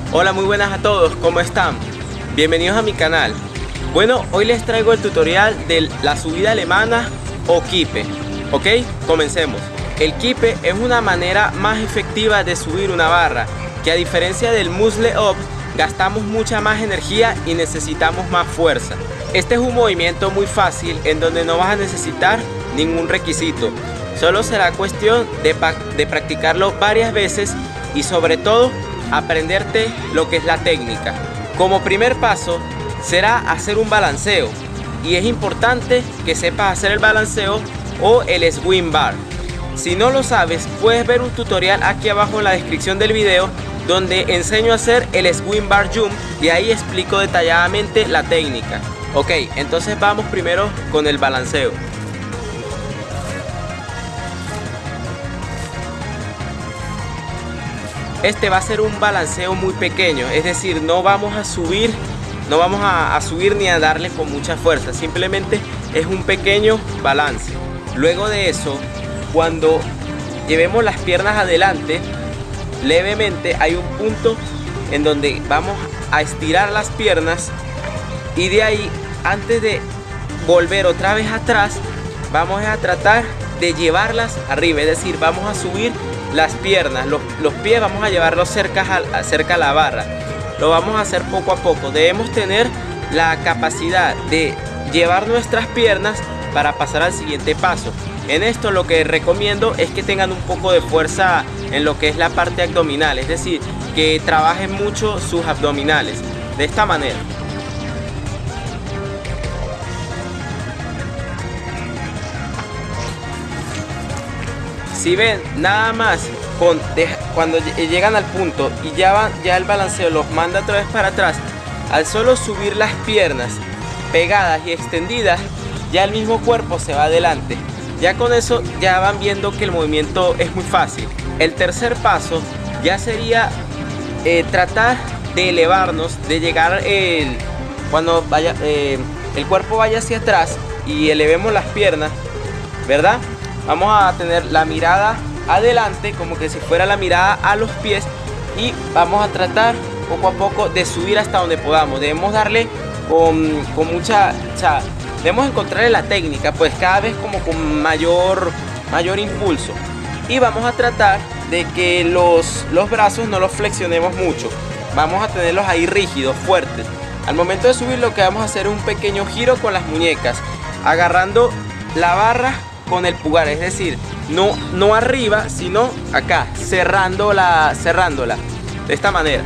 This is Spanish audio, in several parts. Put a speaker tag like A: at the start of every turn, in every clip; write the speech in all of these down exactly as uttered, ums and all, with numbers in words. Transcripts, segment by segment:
A: Hola, muy buenas a todos, ¿cómo están? Bienvenidos a mi canal. Bueno, hoy les traigo el tutorial de la subida alemana o kippe. ¿Ok? Comencemos. El kippe es una manera más efectiva de subir una barra, que a diferencia del muscle up, gastamos mucha más energía y necesitamos más fuerza. Este es un movimiento muy fácil en donde no vas a necesitar ningún requisito. Solo será cuestión de, de practicarlo varias veces y sobre todo aprenderte lo que es la técnica. Como primer paso será hacer un balanceo y es importante que sepas hacer el balanceo o el swing bar. Si no lo sabes, puedes ver un tutorial aquí abajo en la descripción del video donde enseño a hacer el swing bar jump y ahí explico detalladamente la técnica. Ok, entonces vamos primero con el balanceo. Este va a ser un balanceo muy pequeño, es decir, no vamos a subir, no vamos a, a subir ni a darle con mucha fuerza, simplemente es un pequeño balance. Luego de eso, cuando llevemos las piernas adelante, levemente hay un punto en donde vamos a estirar las piernas y de ahí, antes de volver otra vez atrás, vamos a tratar de llevarlas arriba, es decir, vamos a subir las piernas, los, los pies vamos a llevarlos cerca a, cerca a la barra. Lo vamos a hacer poco a poco. Debemos tener la capacidad de llevar nuestras piernas para pasar al siguiente paso. En esto lo que recomiendo es que tengan un poco de fuerza en lo que es la parte abdominal, es decir, que trabajen mucho sus abdominales, de esta manera. Si ven, nada más con, de, cuando llegan al punto y ya, van, ya el balanceo los manda otra vez para atrás, al solo subir las piernas pegadas y extendidas, ya el mismo cuerpo se va adelante. Ya con eso ya van viendo que el movimiento es muy fácil. El tercer paso ya sería eh, tratar de elevarnos, de llegar el, cuando vaya, eh, el cuerpo vaya hacia atrás y elevemos las piernas, ¿verdad? Vamos a tener la mirada adelante, como que si fuera la mirada a los pies, y vamos a tratar poco a poco de subir hasta donde podamos. Debemos darle con, con mucha, o sea, debemos encontrarle la técnica, pues cada vez como con mayor, mayor impulso. Y vamos a tratar de que los, los brazos no los flexionemos mucho. Vamos a tenerlos ahí rígidos, fuertes. Al momento de subir lo que vamos a hacer es un pequeño giro con las muñecas, agarrando la barra con el pulgar, es decir, no, no arriba, sino acá, cerrándola, cerrándola, de esta manera.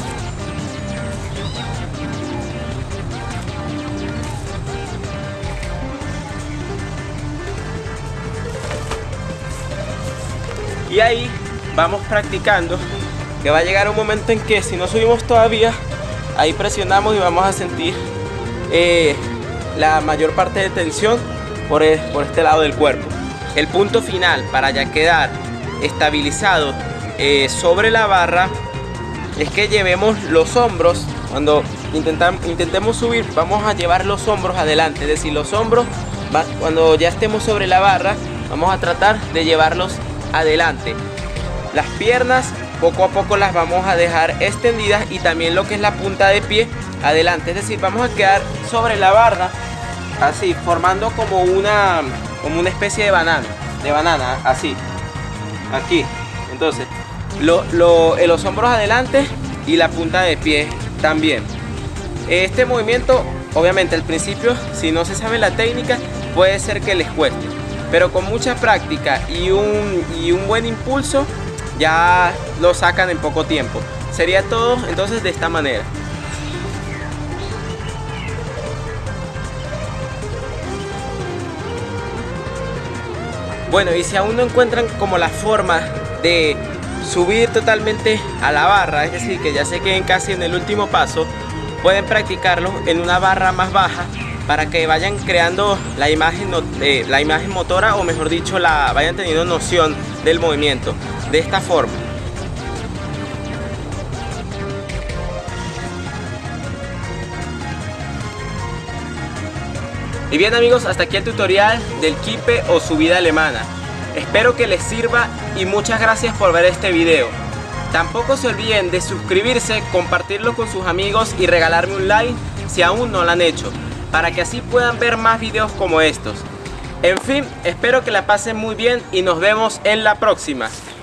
A: Y ahí vamos practicando, que va a llegar un momento en que si no subimos todavía, ahí presionamos y vamos a sentir eh, la mayor parte de tensión por, el, por este lado del cuerpo. El punto final para ya quedar estabilizado eh, sobre la barra es que llevemos los hombros. Cuando intentam, intentemos subir, vamos a llevar los hombros adelante, es decir, los hombros va, cuando ya estemos sobre la barra, vamos a tratar de llevarlos adelante. Las piernas poco a poco las vamos a dejar extendidas y también lo que es la punta de pie adelante, es decir, vamos a quedar sobre la barra así, formando como una como una especie de banana, de banana, así, aquí. Entonces, lo, lo, los hombros adelante y la punta de pie también. Este movimiento, obviamente al principio, si no se sabe la técnica, puede ser que les cueste, pero con mucha práctica y un, y un buen impulso, ya lo sacan en poco tiempo. Sería todo entonces de esta manera. Bueno, y si aún no encuentran como la forma de subir totalmente a la barra, es decir, que ya se queden casi en el último paso, pueden practicarlo en una barra más baja para que vayan creando la imagen, eh, la imagen motora, o mejor dicho, la vayan teniendo noción del movimiento, de esta forma. Y bien amigos, hasta aquí el tutorial del kippe o subida alemana. Espero que les sirva y muchas gracias por ver este video. Tampoco se olviden de suscribirse, compartirlo con sus amigos y regalarme un like si aún no lo han hecho, para que así puedan ver más videos como estos. En fin, espero que la pasen muy bien y nos vemos en la próxima.